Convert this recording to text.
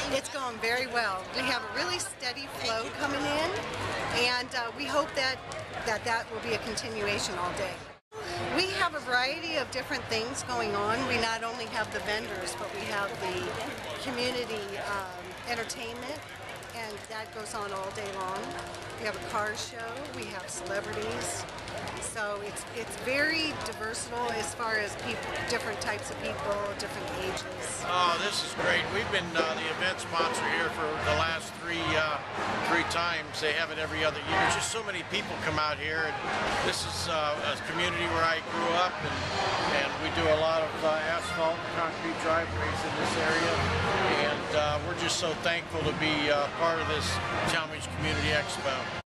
It's going very well. We have a really steady flow coming in, and we hope that will be a continuation all day. We have a variety of different things going on. We not only have the vendors, but we have the community entertainment, and that goes on all day long. We have a car show, we have celebrities, so it's very diversible as far as people, different types of people, different ages. Oh, this is great. We've been the event sponsor here for the last three times. They have it every other year. Just so many people come out here, and this is a community where I grew up, and we do a lot of asphalt and concrete driveways in this area, and we're just so thankful to be part of this Tallmadge Community Expo.